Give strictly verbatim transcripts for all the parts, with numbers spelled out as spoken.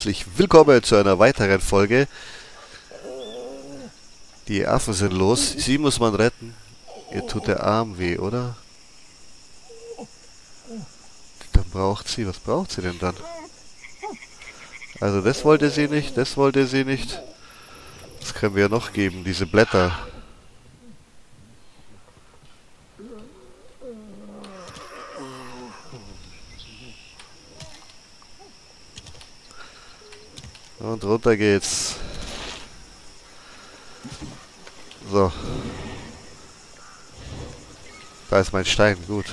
herzlich willkommen zu einer weiteren Folge. Die Affen sind los. Sie muss man retten. Ihr tut der Arm weh, oder? Dann braucht sie. Was braucht sie denn dann? Also das wollte sie nicht, das wollte sie nicht. Was können wir ja noch geben? Diese Blätter. Und runter geht's. So. Da ist mein Stein, gut.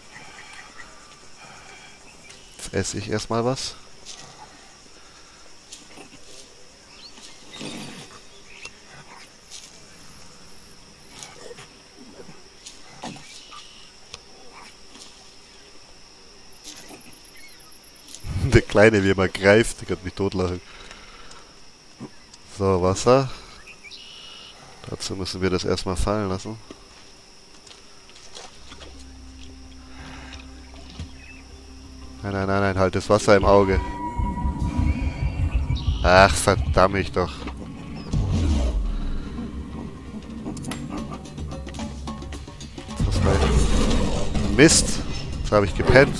Jetzt esse ich erstmal was. Der Kleine, wie er mal greift, der kann mich totlachen. So, Wasser. Dazu müssen wir das erstmal fallen lassen. Nein, nein, nein, nein, halt das Wasser im Auge. Ach, verdammt doch. Das war Mist. Jetzt habe ich gepennt.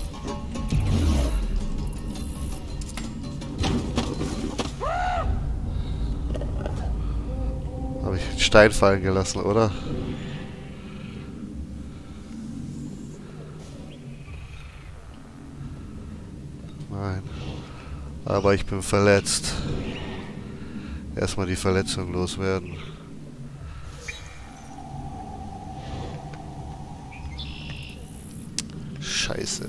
Habe ich einen Stein fallen gelassen, oder? Nein. Aber ich bin verletzt. Erstmal die Verletzung loswerden. Scheiße.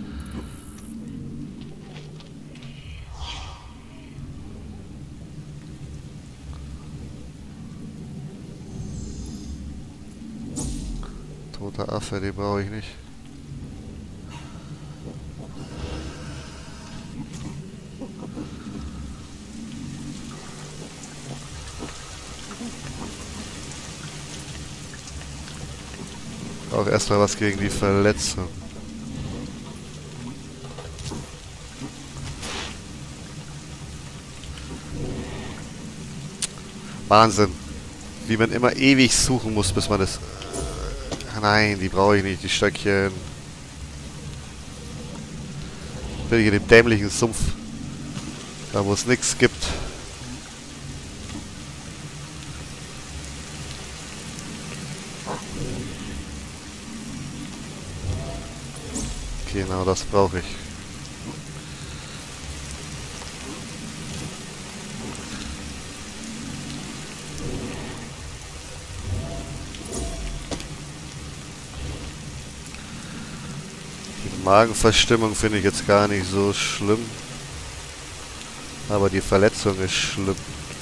Toter Affe, den brauche ich nicht. Auch erstmal was gegen die Verletzung. Wahnsinn. Wie man immer ewig suchen muss, bis man das... Nein, die brauche ich nicht, die Stöckchen. Bin ich in dem dämlichen Sumpf. Da wo es nichts gibt. Genau, das brauche ich. Die Magenverstimmung finde ich jetzt gar nicht so schlimm. Aber die Verletzung ist schlimm.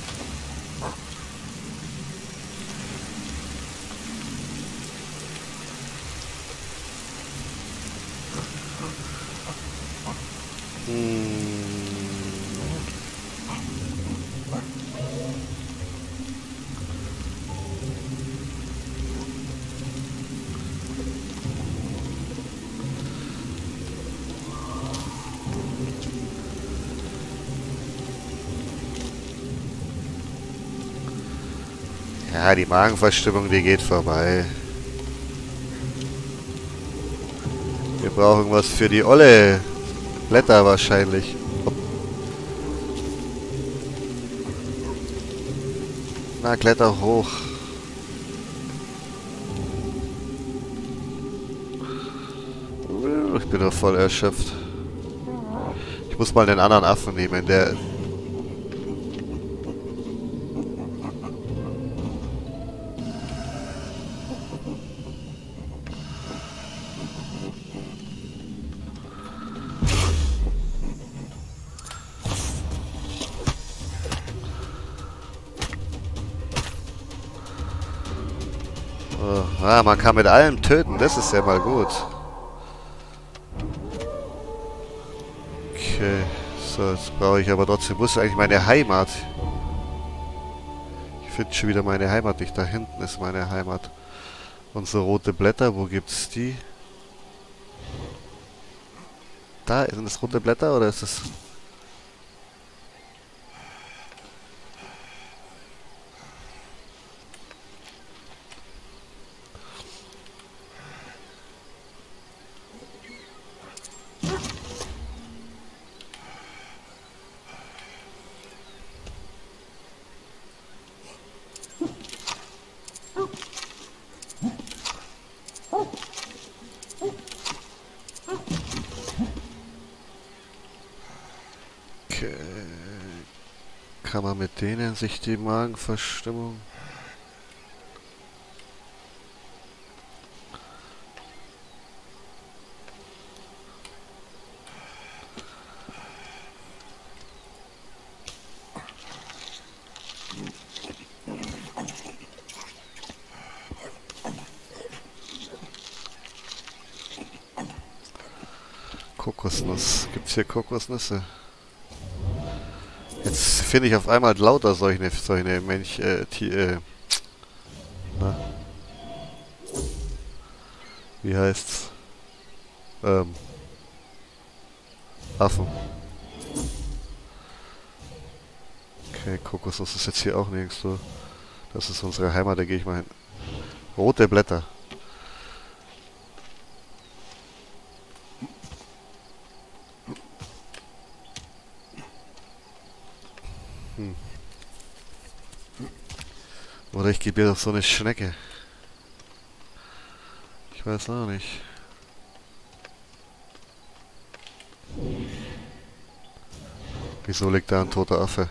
Ja, die Magenverstimmung, die geht vorbei. Wir brauchen was für die olle Blätter wahrscheinlich. Na, kletter hoch. Ich bin doch voll erschöpft. Ich muss mal den anderen Affen nehmen, der... Oh, ah, man kann mit allem töten, das ist ja mal gut. Okay, so, jetzt brauche ich aber trotzdem... Wo ist eigentlich meine Heimat? Ich finde schon wieder meine Heimat nicht. Da hinten ist meine Heimat. Unsere rote Blätter, wo gibt's die? Da, sind das rote Blätter oder ist das... Okay. Kann man mit denen sich die Magenverstimmung... Kokosnuss. Gibt's hier Kokosnüsse? Jetzt finde ich auf einmal lauter solche, solche Mensch, äh, die, äh, na, wie heißt's? Ähm, Affen. Okay, Kokosnuss ist jetzt hier auch nirgends so. Das ist unsere Heimat, da gehe ich mal hin. Rote Blätter. Hm. Oder ich gebe ihr doch so eine Schnecke. Ich weiß auch nicht. Wieso liegt da ein toter Affe?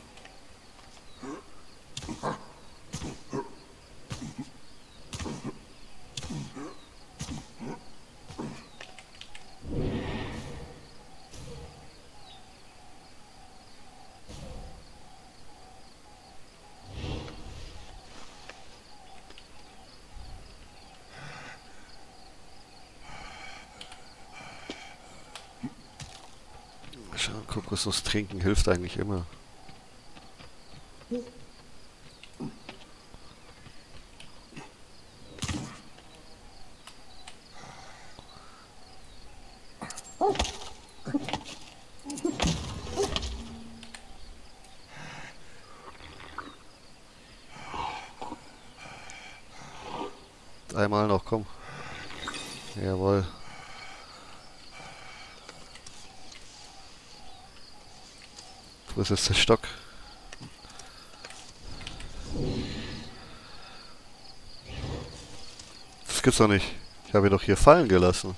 Kokosnuss trinken hilft eigentlich immer. Einmal noch, komm. Jawohl. Wo ist jetzt der Stock? Das gibt's doch nicht. Ich habe ihn doch hier fallen gelassen.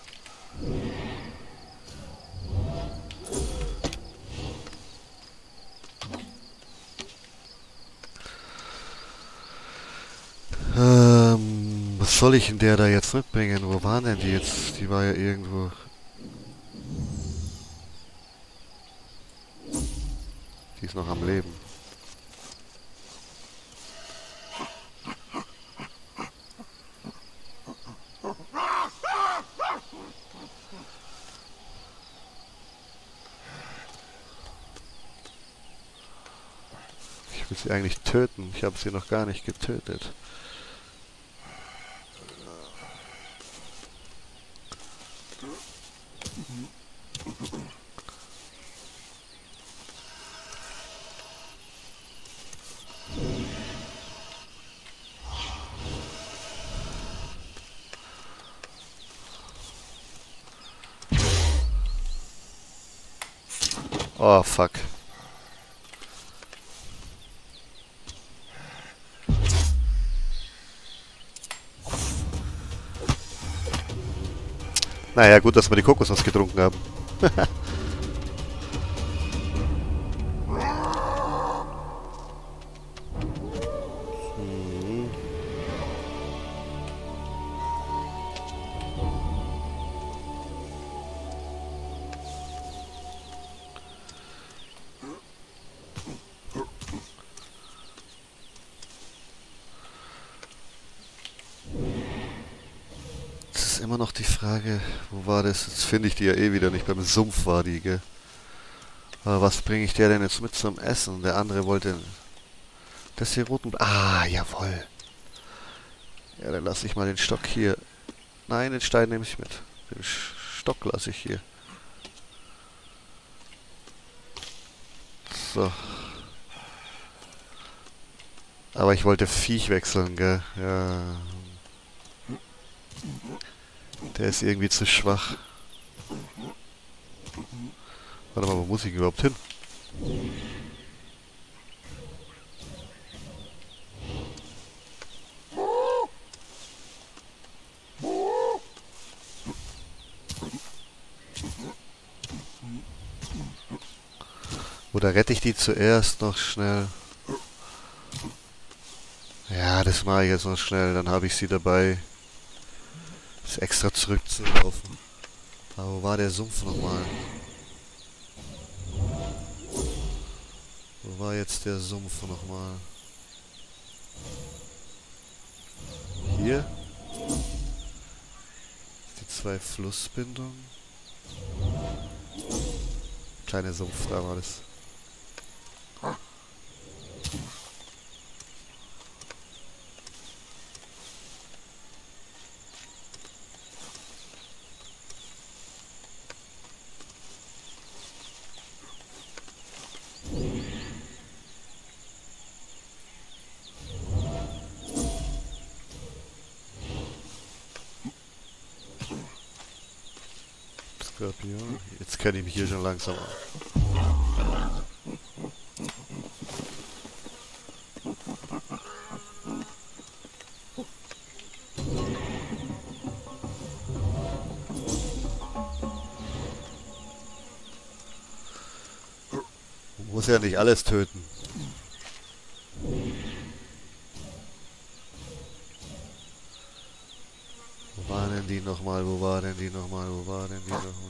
Ähm, was soll ich in der da jetzt mitbringen? Wo waren denn die jetzt? Die war ja irgendwo... Die ist noch am Leben. Ich will sie eigentlich töten. Ich habe sie noch gar nicht getötet. Oh, fuck. Naja, gut, dass wir die Kokosnuss getrunken haben. hm. Immer noch die Frage, wo war das? Jetzt finde ich die ja eh wieder nicht. Beim Sumpf war die, gell? Aber was bringe ich der denn jetzt mit zum Essen? Der andere wollte... Das hier roten... Ah, jawohl. Ja, dann lasse ich mal den Stock hier. Nein, den Stein nehme ich mit. Den Stock lasse ich hier. So. Aber ich wollte Viech wechseln, gell? Ja... Der ist irgendwie zu schwach. Warte mal, wo muss ich überhaupt hin? Oder rette ich die zuerst noch schnell? Ja, das mache ich jetzt noch schnell. Dann habe ich sie dabei. Das extra zurückzulaufen. Aber wo war der Sumpf nochmal? Wo war jetzt der Sumpf nochmal? Hier? Die zwei Flussbindungen. Kleine Sumpf, da war das. Skorpion. Jetzt kenne ich mich hier schon langsam an. Man muss ja nicht alles töten. Wo waren denn die nochmal? Wo war denn die nochmal? Wo war denn die nochmal?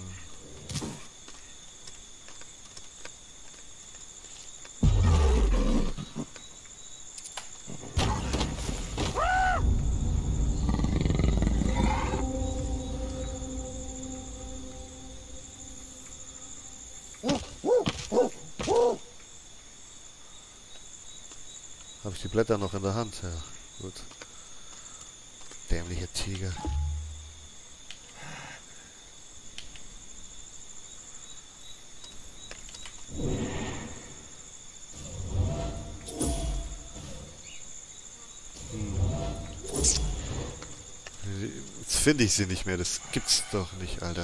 Habe ich die Blätter noch in der Hand? Ja, gut. Dämlicher Tiger. Jetzt finde ich sie nicht mehr. Das gibt's doch nicht, Alter.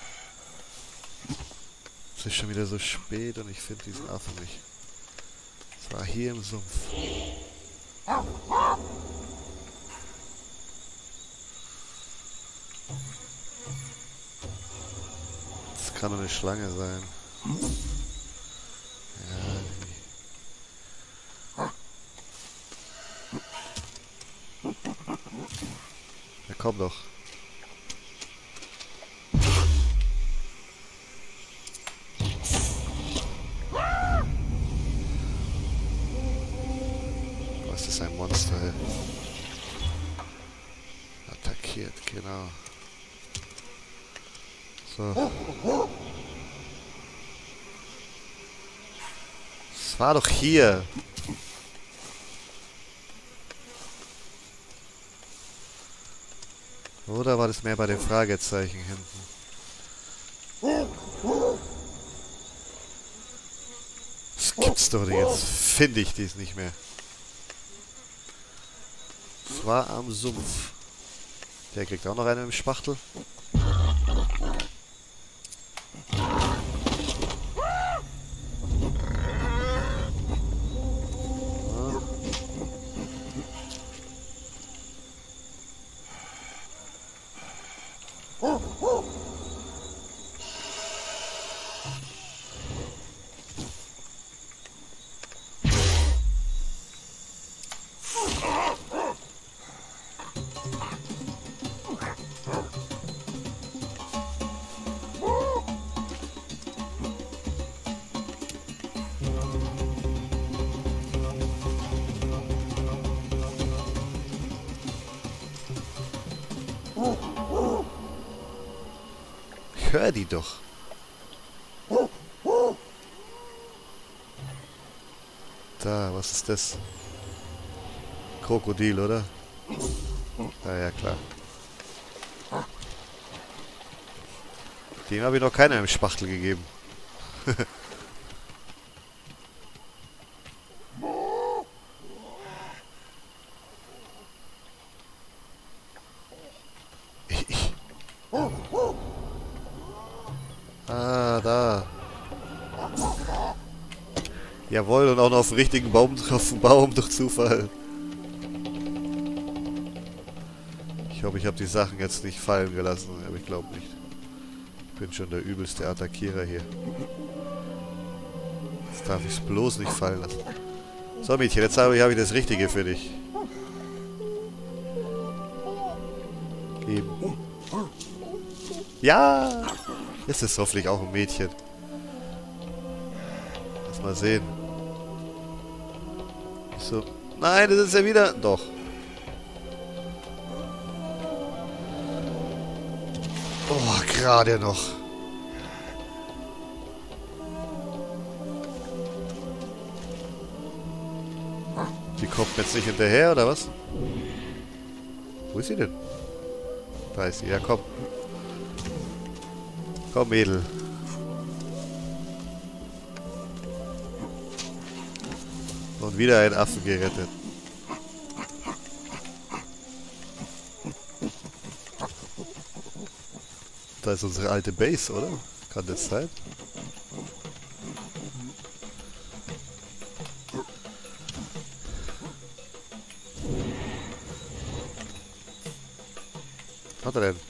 Es ist schon wieder so spät und ich finde diesen Affen nicht. Es war hier im Sumpf. Das kann doch eine Schlange sein. Ja, die. Ja, komm doch. Was ist ein Monster hier? Attackiert, genau. So. Es war doch hier. Oder war das mehr bei den Fragezeichen hinten? Das gibt's doch nicht. Jetzt finde ich dies nicht mehr. Es war am Sumpf. Der kriegt auch noch einen im Spachtel. Ich höre die doch. Da, was ist das? Krokodil, oder? Ja, ja, klar. Dem habe ich noch keiner im Spachtel gegeben. ich, ich. Ah, da. Jawohl, und auch noch auf den richtigen Baum, auf den Baum durch Zufall. Ich hoffe, ich habe die Sachen jetzt nicht fallen gelassen, aber ich glaube nicht. Ich bin schon der übelste Attackierer hier. Das darf ich bloß nicht fallen lassen. So, Mädchen, jetzt habe ich, habe ich das Richtige für dich. Geben. Ja! Ist es hoffentlich auch ein Mädchen. Lass mal sehen. So. Nein, das ist ja wieder... Doch. Oh, gerade noch. Die kommt jetzt nicht hinterher, oder was? Wo ist sie denn? Da ist sie. Ja, komm. Komm, Mädel. Und wieder ein Affen gerettet. Da ist unsere alte Base, oder? Kann das sein? Was hat er denn?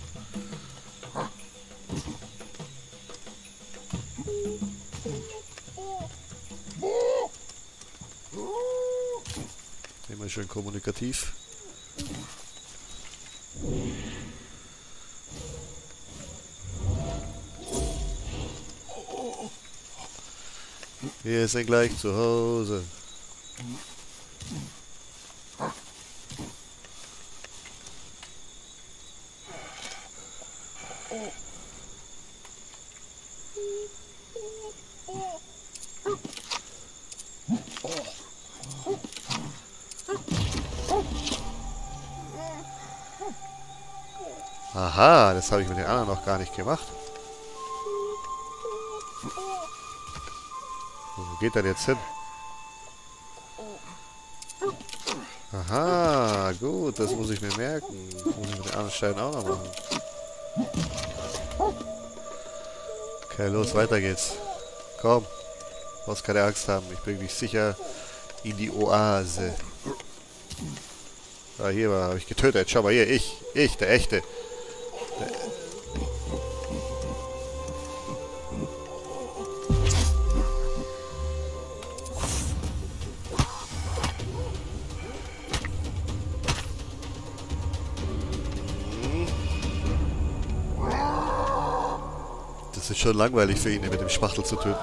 Immer schön kommunikativ. Wir sind gleich zu Hause. Aha, das habe ich mit den anderen noch gar nicht gemacht. Wo geht er jetzt hin? Aha, gut, das muss ich mir merken. Das muss ich mit den anderen Steinen auch noch machen. Okay, los, weiter geht's. Komm, du brauchst keine Angst haben. Ich bringe dich sicher in die Oase. Ah, hier war, habe ich getötet. Schau mal hier, ich, ich, der Echte. Der Das ist schon langweilig für ihn, mit dem Spachtel zu töten.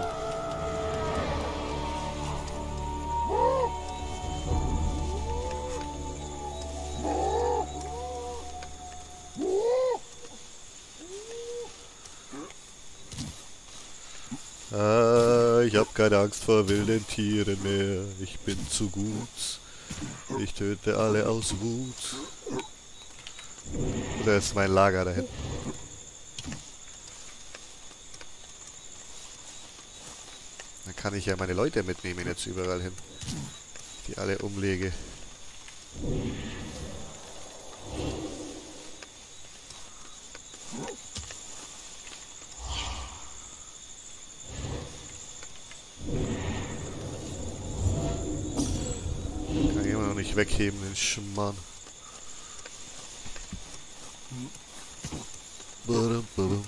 Ah, ich habe keine Angst vor wilden Tieren mehr. Ich bin zu gut. Ich töte alle aus Wut. Da ist mein Lager da hinten. Dann kann ich ja meine Leute mitnehmen jetzt überall hin. Die alle umlege. Kann ich immer noch nicht wegheben, den Schmarrn. Badum, badum.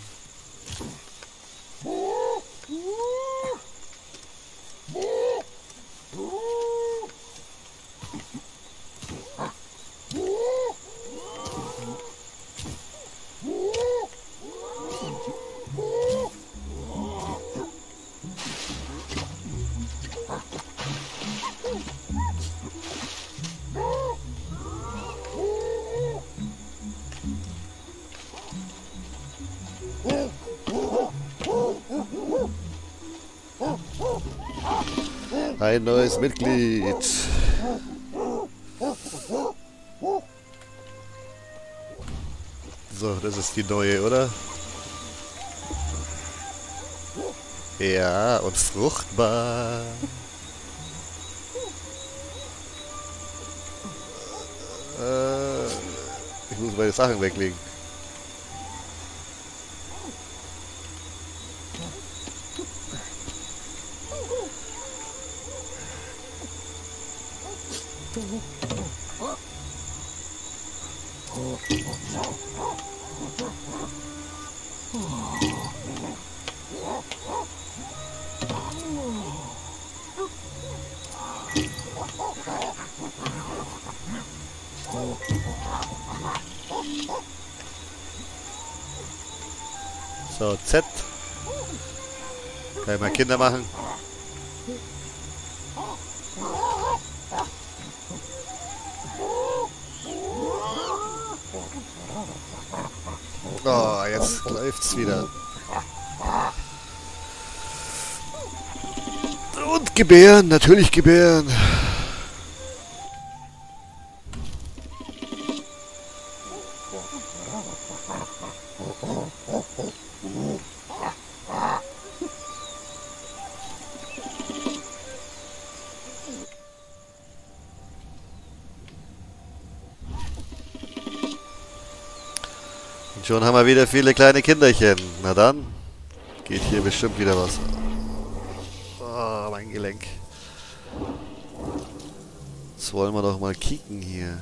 Ein neues Mitglied. So, das ist die neue, oder? Ja, und fruchtbar. Äh, ich muss meine Sachen weglegen. So, Z. Kann ich mal Kinder machen. Oh, jetzt läuft's wieder. Und gebären, natürlich gebären. Und schon haben wir wieder viele kleine Kinderchen. Na dann, geht hier bestimmt wieder was. Oh, mein Gelenk. Jetzt wollen wir doch mal kicken hier.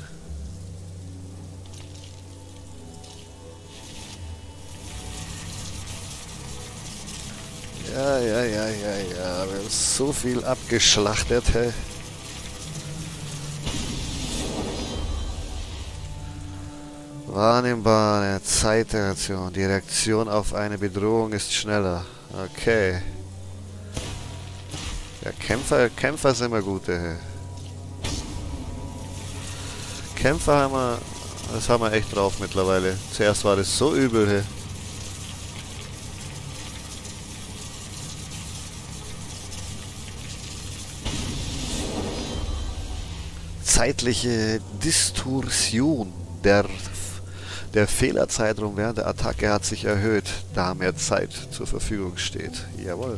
Ja, ja, ja, ja, ja. Wir haben so viel abgeschlachtet, hey. Wahrnehmbare Zeitreaktion. Die Reaktion auf eine Bedrohung ist schneller. Okay. Ja, Kämpfer, Kämpfer sind immer gute, hey. Kämpfer haben wir, das haben wir echt drauf mittlerweile. Zuerst war das so übel, hey. Zeitliche Distorsion. Der, der Fehlerzeitraum während der Attacke hat sich erhöht, da mehr Zeit zur Verfügung steht. Jawohl.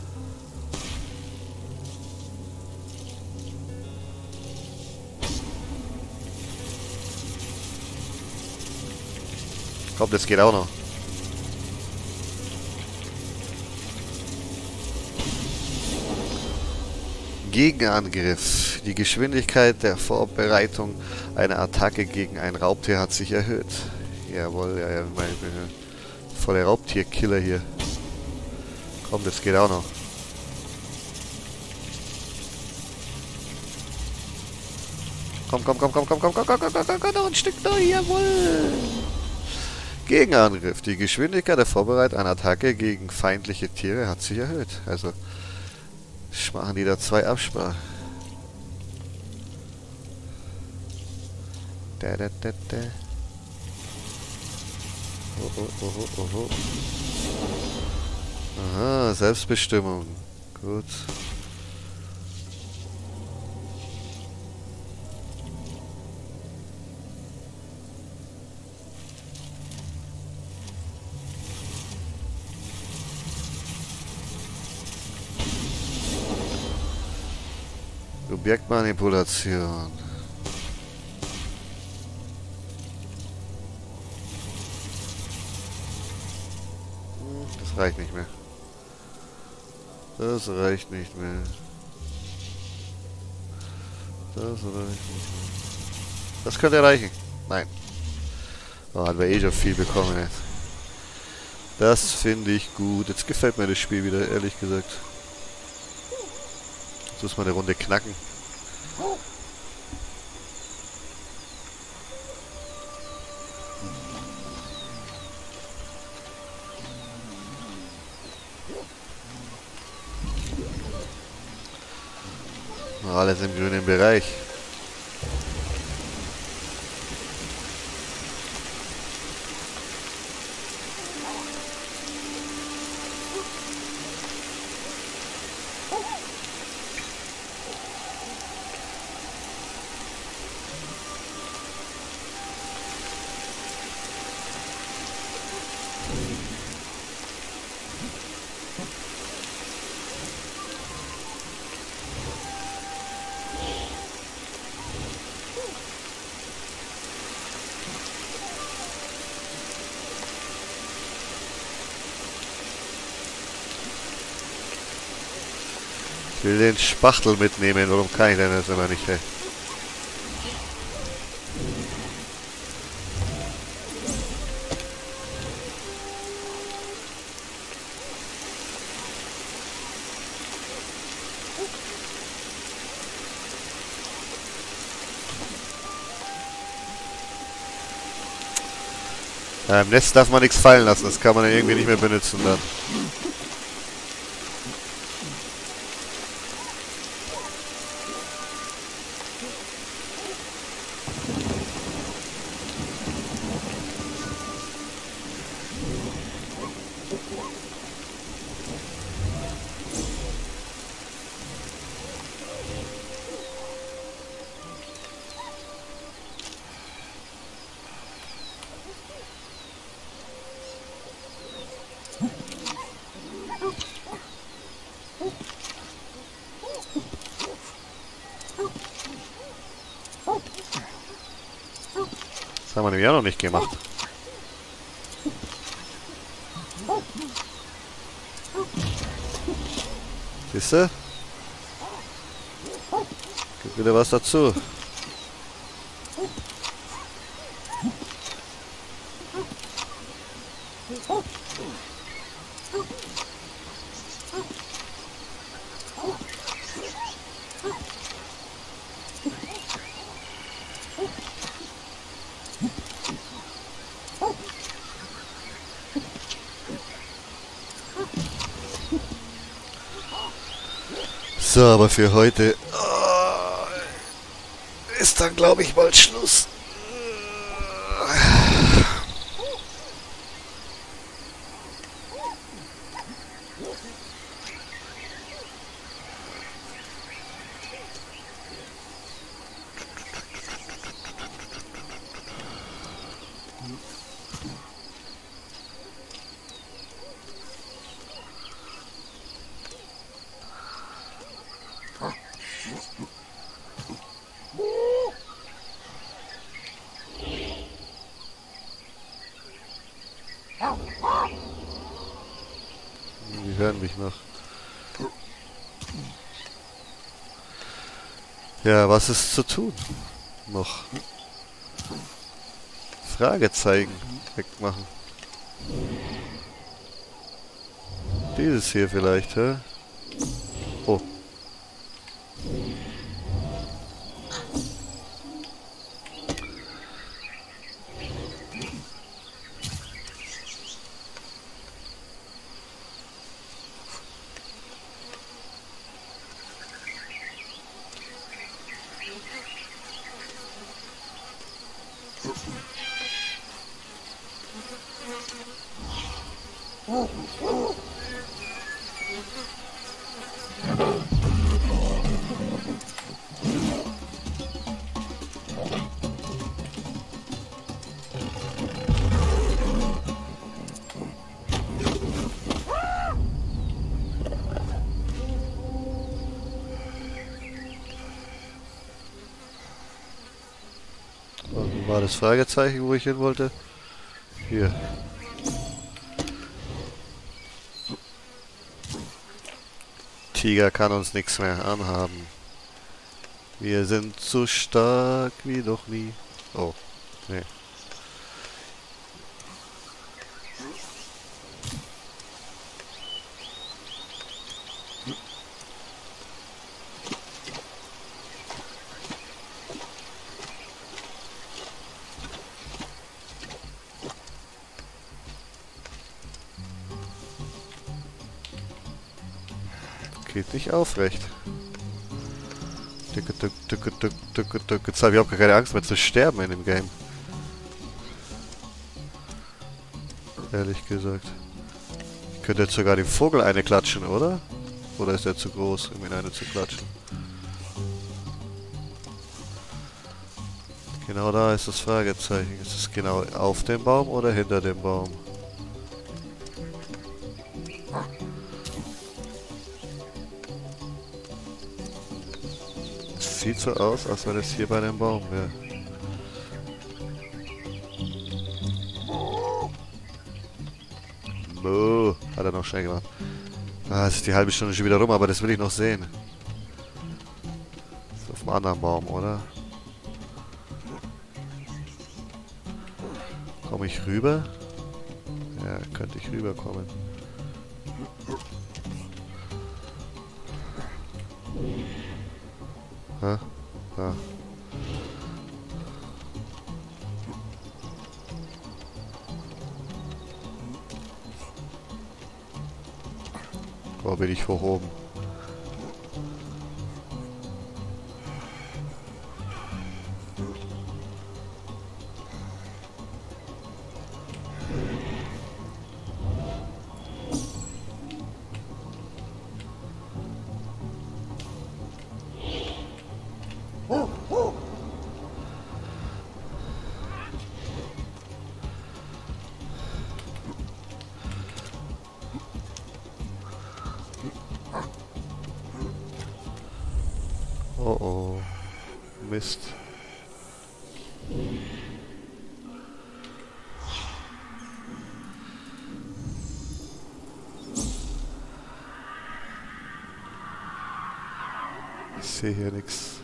Komm, das geht auch noch. Gegenangriff. Die Geschwindigkeit der Vorbereitung einer Attacke gegen ein Raubtier hat sich erhöht. Jawohl, ja, ja, mein, mein voller Raubtierkiller hier. Komm, das geht auch noch. Komm, komm, komm, komm, komm, komm, komm, komm, komm, komm, komm, komm, noch ein Stück noch, jawohl. Gegenangriff. Die Geschwindigkeit der Vorbereitung einer Attacke gegen feindliche Tiere hat sich erhöht. Also machen die da zwei Absprachen. Da, da, da, da. Oh, oh, oh, oh, oh. Aha, Selbstbestimmung. Gut. Objektmanipulation. Das reicht nicht mehr. Das reicht nicht mehr. Das reicht nicht mehr. Das könnte reichen. Nein. Oh, hat wir eh schon viel bekommen jetzt. Das finde ich gut. Jetzt gefällt mir das Spiel wieder, ehrlich gesagt. Jetzt muss man eine Runde knacken. Alles im grünen Bereich. Ich will den Spachtel mitnehmen, warum kann ich denn das immer nicht? Hey? Ja, im Netz darf man nichts fallen lassen, das kann man dann irgendwie nicht mehr benutzen dann. Das haben wir nämlich auch noch nicht gemacht. Siehst du? Gibt wieder was dazu. So, aber für heute oh, ist dann, glaube ich, bald Schluss. Die hören mich noch. Ja, was ist zu tun? Noch. Fragezeichen wegmachen. Dieses hier vielleicht, hä? Oh. Wo war das Fragezeichen, wo ich hin wollte? Hier. Tiger kann uns nichts mehr anhaben. Wir sind so stark wie noch nie. Oh, nee. Geht nicht aufrecht. Tücke, tücke, tücke, tücke, tücke, tücke. Jetzt habe ich auch gar keine Angst mehr zu sterben in dem Game. Ehrlich gesagt. Ich könnte jetzt sogar dem Vogel eine klatschen, oder? Oder ist er zu groß, um ihn eine zu klatschen? Genau da ist das Fragezeichen. Ist es genau auf dem Baum oder hinter dem Baum? Sieht so aus, als wenn es hier bei dem Baum wäre. Buh, hat er noch schnell gemacht. Ah, es ist die halbe Stunde schon wieder rum, aber das will ich noch sehen. Ist auf dem anderen Baum, oder? Komme ich rüber? Ja, könnte ich rüberkommen. Ha? Ha. Oh, bin ich hoch oben. Oh oh. Mist. Ich sehe hier nichts.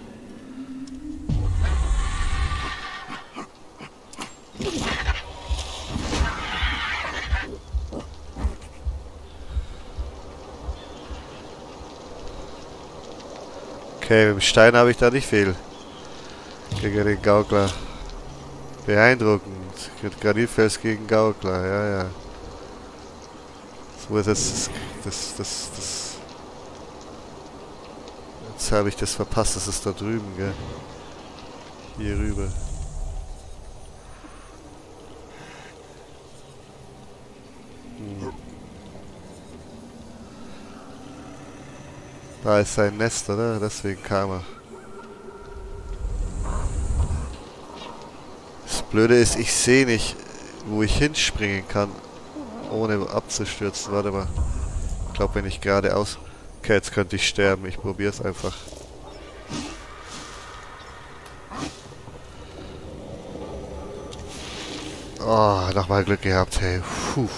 Okay, mit dem Stein habe ich da nicht viel. Gegen den Gaukler. Beeindruckend. Granitfels gegen Gaukler, ja, ja. So ist jetzt das, das, das. Jetzt habe ich das verpasst, das ist da drüben, gell? Hier rüber. Hm. Da ist sein Nest, oder? Deswegen kam er. Das Blöde ist, ich sehe nicht, wo ich hinspringen kann, ohne abzustürzen. Warte mal. Ich glaube, wenn ich geradeaus... Okay, jetzt könnte ich sterben. Ich probiere es einfach. Oh, nochmal Glück gehabt, hey. Puh.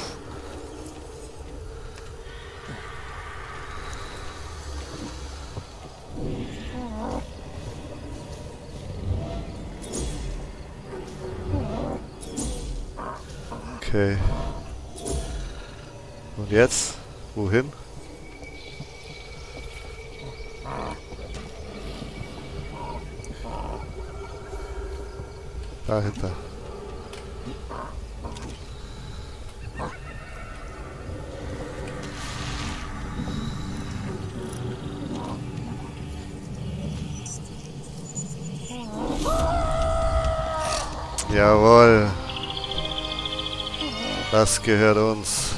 Okay. Und jetzt? Wohin? Dahinter. Jawohl. Das gehört uns.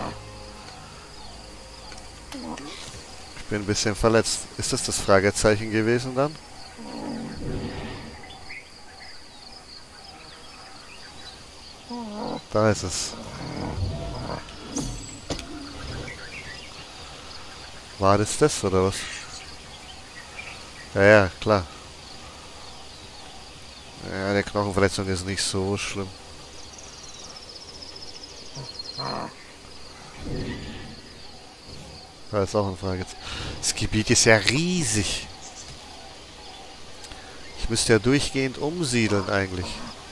Ich bin ein bisschen verletzt. Ist das das Fragezeichen gewesen dann? Da ist es. War das das oder was? Ja, ja, klar. Ja, die Knochenverletzung ist nicht so schlimm. Da ist auch eine Frage. Das Gebiet ist ja riesig. Ich müsste ja durchgehend umsiedeln eigentlich.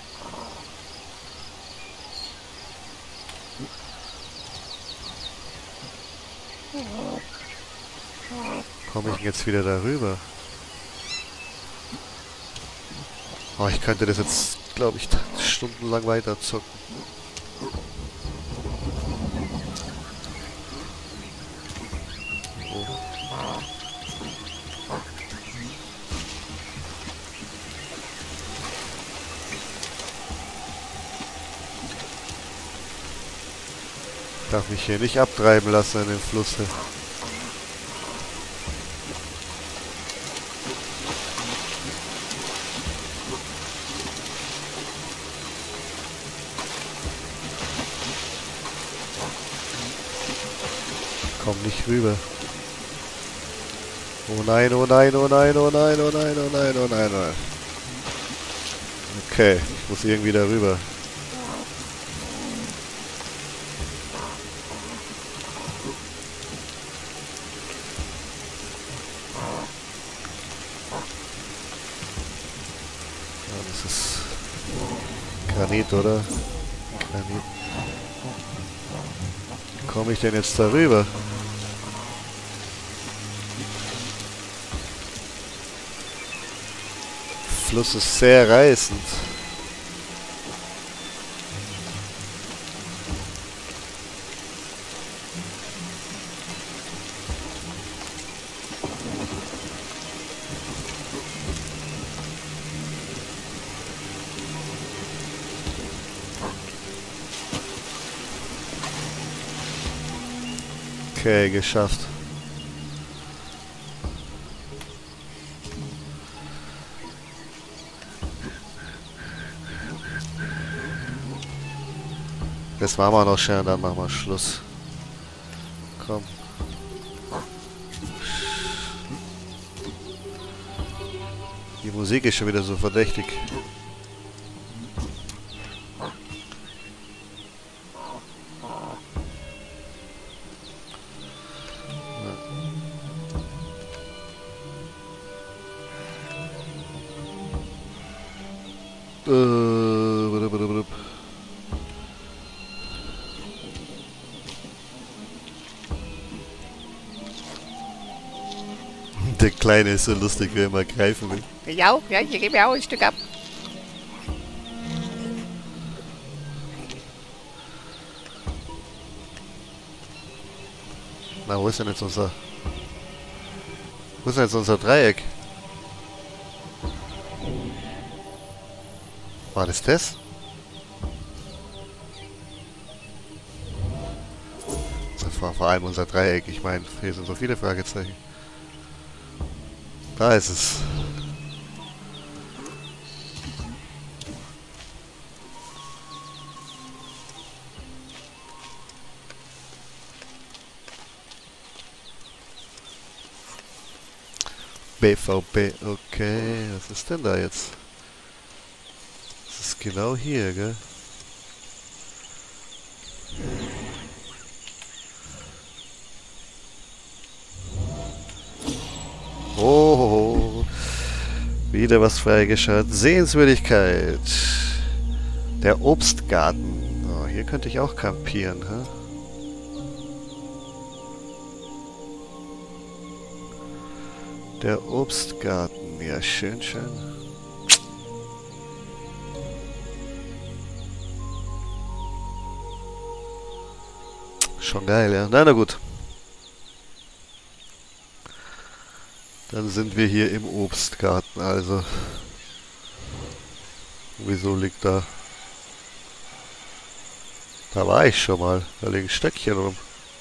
Komme ich jetzt wieder darüber? Oh, ich könnte das jetzt, glaube ich, stundenlang weiter zocken. Oh. Darf mich hier nicht abtreiben lassen in den Fluss. Komm nicht rüber. Oh nein, oh nein, oh nein, oh nein, oh nein, oh nein, oh nein, oh nein. Okay, ich muss irgendwie darüber. Ja, das ist Granit, oder? Granit. Wie komme ich denn jetzt darüber? Der Fluss ist sehr reißend. Okay, geschafft. Jetzt machen wir noch schnell, dann machen wir Schluss. Komm. Die Musik ist schon wieder so verdächtig. Der Kleine ist so lustig, wie er immer greifen will. Ja, ja, hier gebe ich auch ein Stück ab. Na, wo ist denn jetzt unser... Wo ist denn jetzt unser Dreieck? War das das? Das war vor allem unser Dreieck. Ich meine, hier sind so viele Fragezeichen. Da ist es. B V B, okay. Was ist denn da jetzt? Das ist genau hier, gell? Oh, wieder was freigeschaltet. Sehenswürdigkeit. Der Obstgarten. Oh, hier könnte ich auch campieren, hä? Der Obstgarten. Ja, schön, schön. Schon geil, ja. Na, na gut. Dann sind wir hier im Obstgarten, also. Wieso liegt da? Da war ich schon mal. Da liegen Stöckchen rum.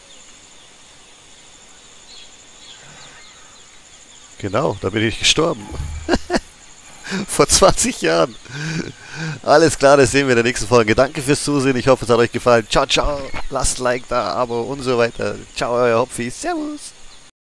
Genau, da bin ich gestorben. Vor zwanzig Jahren. Alles klar, das sehen wir in der nächsten Folge. Danke fürs Zusehen. Ich hoffe, es hat euch gefallen. Ciao, ciao. Lasst ein Like da, Abo und so weiter. Ciao, euer Hopfi. Servus.